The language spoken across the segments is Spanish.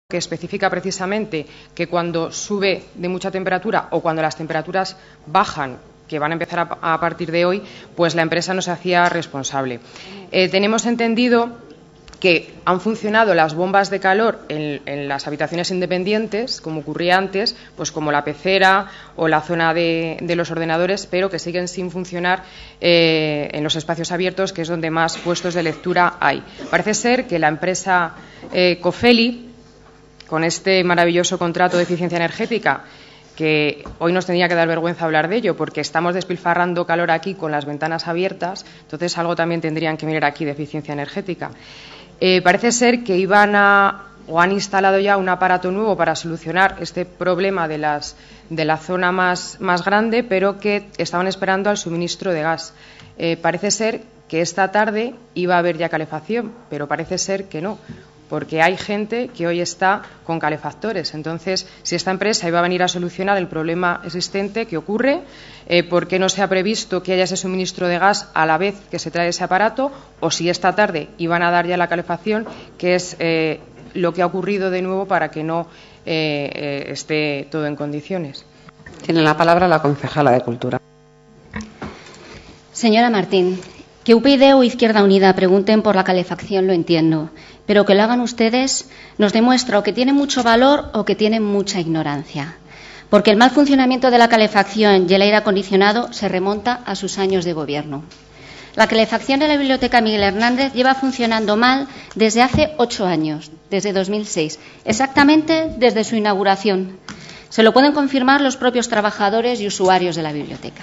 que especifica precisamente que cuando sube de mucha temperatura o cuando las temperaturas bajan, que van a empezar a partir de hoy, pues la empresa no se hacía responsable. Tenemos entendido que han funcionado las bombas de calor en las habitaciones independientes, como ocurría antes, pues como la pecera o la zona de los ordenadores, pero que siguen sin funcionar en los espacios abiertos, que es donde más puestos de lectura hay. Parece ser que la empresa Cofeli, con este maravilloso contrato de eficiencia energética, que hoy nos tendría que dar vergüenza hablar de ello, porque estamos despilfarrando calor aquí con las ventanas abiertas, entonces algo también tendrían que mirar aquí de eficiencia energética. Parece ser que han instalado ya un aparato nuevo para solucionar este problema de la zona más grande, pero que estaban esperando al suministro de gas. Parece ser que esta tarde iba a haber ya calefacción, pero parece ser que no, porque hay gente que hoy está con calefactores. Entonces, si esta empresa iba a venir a solucionar el problema existente que ocurre, ¿por qué no se ha previsto que haya ese suministro de gas a la vez que se trae ese aparato? O si esta tarde iban a dar ya la calefacción, que es lo que ha ocurrido de nuevo para que no esté todo en condiciones. Tiene la palabra la concejala de Cultura. Señora Martín, que UPyD o Izquierda Unida pregunten por la calefacción lo entiendo, pero que lo hagan ustedes nos demuestra o que tienen mucho valor o que tienen mucha ignorancia. Porque el mal funcionamiento de la calefacción y el aire acondicionado se remonta a sus años de gobierno. La calefacción de la Biblioteca Miguel Hernández lleva funcionando mal desde hace 8 años, desde 2006, exactamente desde su inauguración. Se lo pueden confirmar los propios trabajadores y usuarios de la biblioteca.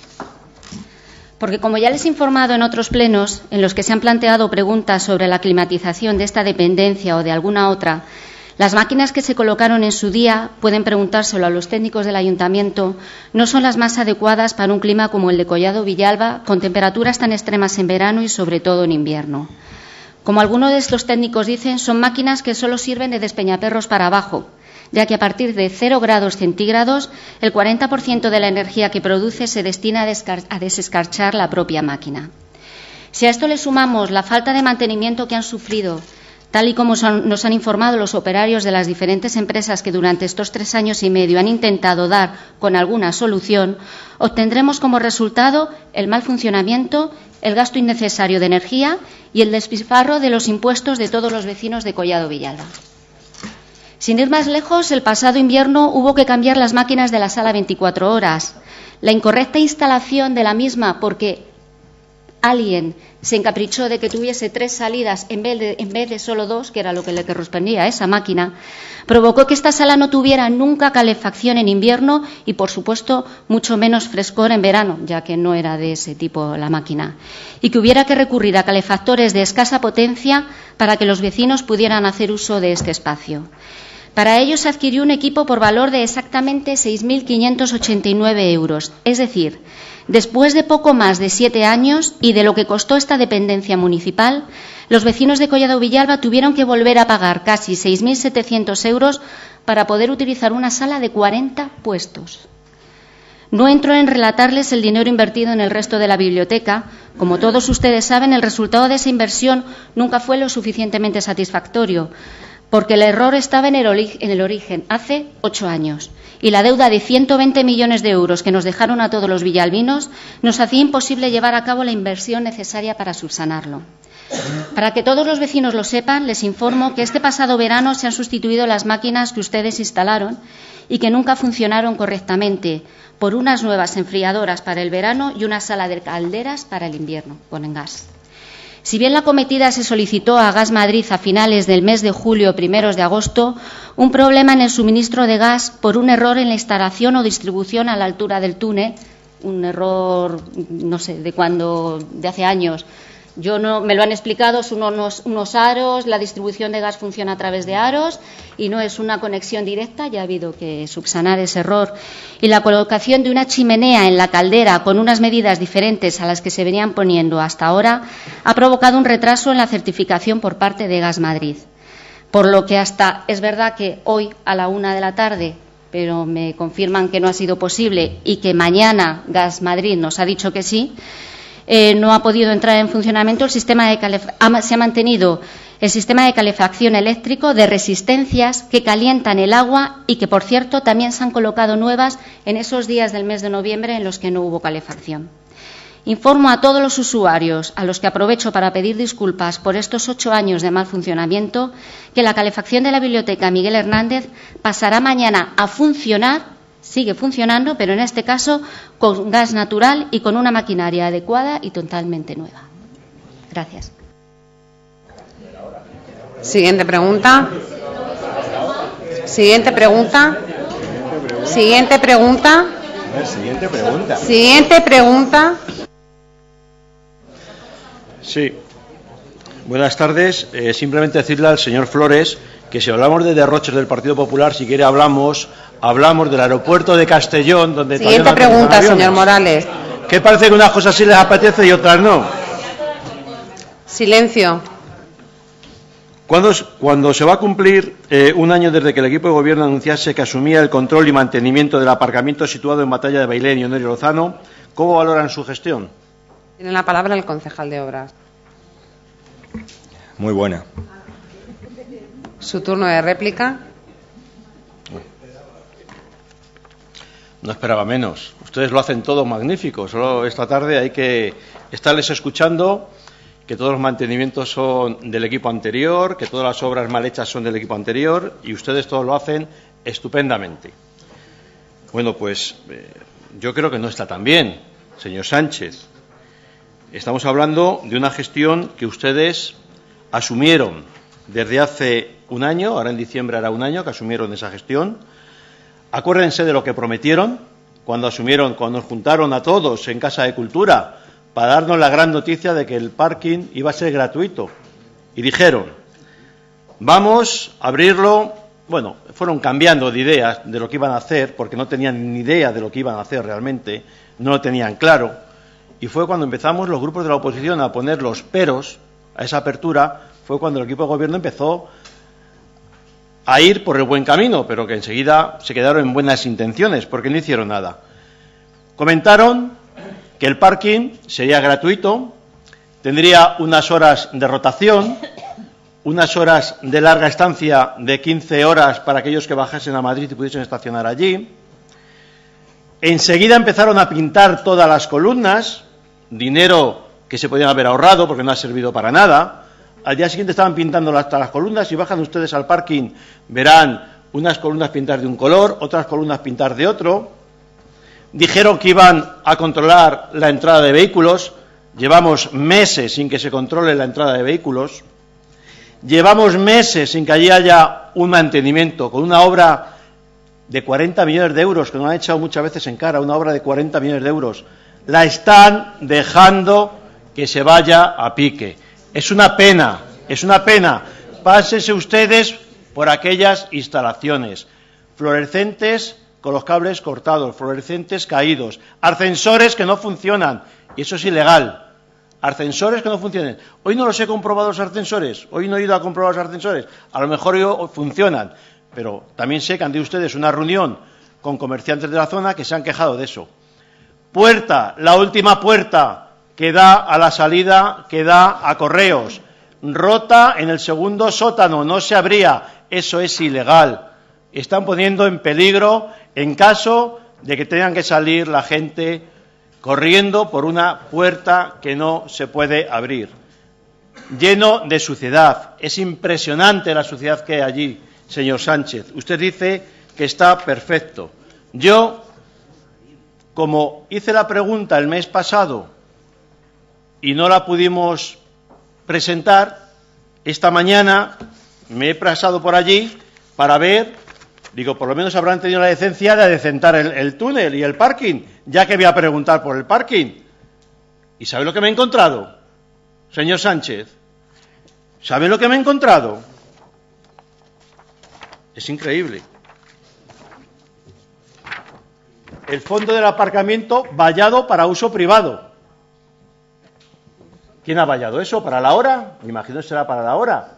Porque, como ya les he informado en otros plenos en los que se han planteado preguntas sobre la climatización de esta dependencia o de alguna otra, las máquinas que se colocaron en su día, pueden preguntárselo a los técnicos del ayuntamiento, no son las más adecuadas para un clima como el de Collado Villalba, con temperaturas tan extremas en verano y sobre todo en invierno. Como algunos de estos técnicos dicen, son máquinas que solo sirven de despeñaperros para abajo, ya que a partir de 0 grados centígrados el 40% de la energía que produce se destina a desescarchar la propia máquina. Si a esto le sumamos la falta de mantenimiento que han sufrido, tal y como nos han informado los operarios de las diferentes empresas que durante estos 3 años y medio han intentado dar con alguna solución, obtendremos como resultado el mal funcionamiento, el gasto innecesario de energía y el despilfarro de los impuestos de todos los vecinos de Collado Villalba. Sin ir más lejos, el pasado invierno hubo que cambiar las máquinas de la sala 24 horas. La incorrecta instalación de la misma, porque alguien se encaprichó de que tuviese 3 salidas en vez de solo 2, que era lo que le correspondía a esa máquina, provocó que esta sala no tuviera nunca calefacción en invierno y, por supuesto, mucho menos frescor en verano, ya que no era de ese tipo la máquina, y que hubiera que recurrir a calefactores de escasa potencia para que los vecinos pudieran hacer uso de este espacio. Para ello se adquirió un equipo por valor de exactamente 6.589 euros, es decir, después de poco más de 7 años y de lo que costó esta dependencia municipal, los vecinos de Collado Villalba tuvieron que volver a pagar casi 6.700 euros para poder utilizar una sala de 40 puestos. No entro en relatarles el dinero invertido en el resto de la biblioteca. Como todos ustedes saben, el resultado de esa inversión nunca fue lo suficientemente satisfactorio, porque el error estaba en el origen, hace 8 años, y la deuda de 120 millones de euros que nos dejaron a todos los villalbinos nos hacía imposible llevar a cabo la inversión necesaria para subsanarlo. Para que todos los vecinos lo sepan, les informo que este pasado verano se han sustituido las máquinas que ustedes instalaron y que nunca funcionaron correctamente por unas nuevas enfriadoras para el verano y una sala de calderas para el invierno, con gas. Si bien la acometida se solicitó a Gas Madrid a finales del mes de julio o primeros de agosto, un problema en el suministro de gas por un error en la instalación o distribución a la altura del túnel, un error, no sé, de hace años. Me lo han explicado, son unos aros, la distribución de gas funciona a través de aros y no es una conexión directa, ya ha habido que subsanar ese error. Y la colocación de una chimenea en la caldera con unas medidas diferentes a las que se venían poniendo hasta ahora ha provocado un retraso en la certificación por parte de Gas Madrid. Por lo que es verdad que hoy a la 1 de la tarde, pero me confirman que no ha sido posible y que mañana Gas Madrid nos ha dicho que sí, no ha podido entrar en funcionamiento el sistema de calefacción. Se ha mantenido el sistema de calefacción eléctrico de resistencias que calientan el agua y que, por cierto, también se han colocado nuevas en esos días del mes de noviembre en los que no hubo calefacción. Informo a todos los usuarios, a los que aprovecho para pedir disculpas por estos 8 años de mal funcionamiento, que la calefacción de la Biblioteca Miguel Hernández pasará mañana a funcionar, sigue funcionando, pero en este caso con gas natural y con una maquinaria adecuada y totalmente nueva. Gracias. Siguiente pregunta. Siguiente pregunta. Siguiente pregunta. Siguiente pregunta. Siguiente pregunta. Sí. Buenas tardes. Simplemente decirle al señor Flores que si hablamos de derroches del Partido Popular, si quiere hablamos del aeropuerto de Castellón, donde... Siguiente pregunta, señor Morales. ¿Qué parece que unas cosas sí les apetece y otras no? Silencio. Cuando se va a cumplir un año desde que el equipo de gobierno anunciase que asumía el control y mantenimiento del aparcamiento situado en Batalla de Bailén y Honorio Lozano, ¿cómo valoran su gestión? Tiene la palabra el concejal de Obras. Muy buena. Su turno de réplica. No esperaba menos. Ustedes lo hacen todo magnífico. Solo esta tarde hay que estarles escuchando, que todos los mantenimientos son del equipo anterior, que todas las obras mal hechas son del equipo anterior, y ustedes todo lo hacen estupendamente. Bueno, pues yo creo que no está tan bien, señor Sánchez. Estamos hablando de una gestión que ustedes asumieron desde hace un año, ahora en diciembre hará un año que asumieron esa gestión. Acuérdense de lo que prometieron cuando nos juntaron a todos en Casa de Cultura para darnos la gran noticia de que el parking iba a ser gratuito. Y dijeron, vamos a abrirlo. Bueno, fueron cambiando de ideas de lo que iban a hacer, porque no tenían ni idea de lo que iban a hacer realmente, no lo tenían claro. Y fue cuando empezamos los grupos de la oposición a poner los peros a esa apertura, fue cuando el equipo de gobierno empezó a ir por el buen camino, pero que enseguida se quedaron en buenas intenciones, porque no hicieron nada. Comentaron que el parking sería gratuito, tendría unas horas de rotación, unas horas de larga estancia de 15 horas para aquellos que bajasen a Madrid y pudiesen estacionar allí. Enseguida empezaron a pintar todas las columnas, dinero que se podían haber ahorrado porque no ha servido para nada. Al día siguiente estaban pintando hasta las columnas. Si bajan ustedes al parking verán unas columnas pintadas de un color, otras columnas pintadas de otro. Dijeron que iban a controlar la entrada de vehículos. Llevamos meses sin que se controle la entrada de vehículos. Llevamos meses sin que allí haya un mantenimiento, con una obra de 40 millones de euros, que nos han echado muchas veces en cara, una obra de 40 millones de euros. La están dejando que se vaya a pique. Es una pena, es una pena. Pásense ustedes por aquellas instalaciones fluorescentes con los cables cortados, fluorescentes caídos, ascensores que no funcionan, y eso es ilegal. Ascensores que no funcionen. Hoy no los he comprobado los ascensores, hoy no he ido a comprobar los ascensores, a lo mejor hoy funcionan, pero también sé que han tenido ustedes una reunión con comerciantes de la zona que se han quejado de eso. Puerta, la última puerta que da a la salida, que da a Correos, rota en el segundo sótano, no se abría, eso es ilegal. Están poniendo en peligro en caso de que tengan que salir la gente corriendo por una puerta que no se puede abrir. Lleno de suciedad. Es impresionante la suciedad que hay allí, señor Sánchez. Usted dice que está perfecto. Yo, como hice la pregunta el mes pasado y no la pudimos presentar, esta mañana me he pasado por allí para ver, digo, por lo menos habrán tenido la decencia de adecentar el túnel y el parking, ya que voy a preguntar por el parking. ¿Y sabe lo que me he encontrado, señor Sánchez? ¿Sabe lo que me he encontrado? Es increíble. El fondo del aparcamiento vallado para uso privado. ¿Quién ha vallado eso? ¿Para la hora? Me imagino que será para la hora.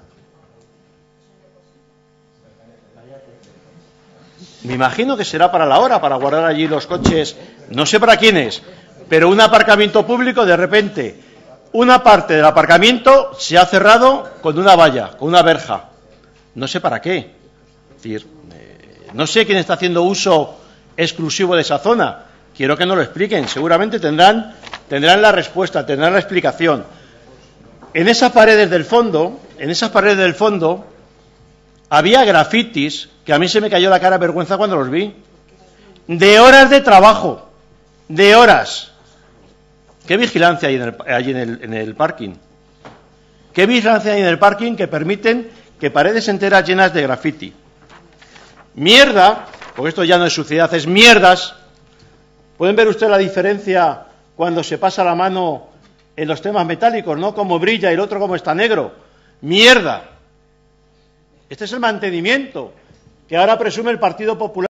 Me imagino que será para la hora, para guardar allí los coches, no sé para quién es, pero un aparcamiento público de repente una parte del aparcamiento se ha cerrado con una valla, con una verja. No sé para qué. Es decir, no sé quién está haciendo uso exclusivo de esa zona. Quiero que nos lo expliquen. Seguramente tendrán la respuesta, tendrán la explicación. En esas paredes del fondo, había grafitis que a mí se me cayó la cara de vergüenza cuando los vi. De horas de trabajo, de horas. ¿Qué vigilancia hay en el parking? ¿Qué vigilancia hay en el parking que permiten que paredes enteras llenas de grafiti? Mierda, porque esto ya no es suciedad, es mierdas. ¿Pueden ver ustedes la diferencia cuando se pasa la mano en los temas metálicos, ¿no? Como brilla y el otro como está negro. Mierda. Este es el mantenimiento que ahora presume el Partido Popular.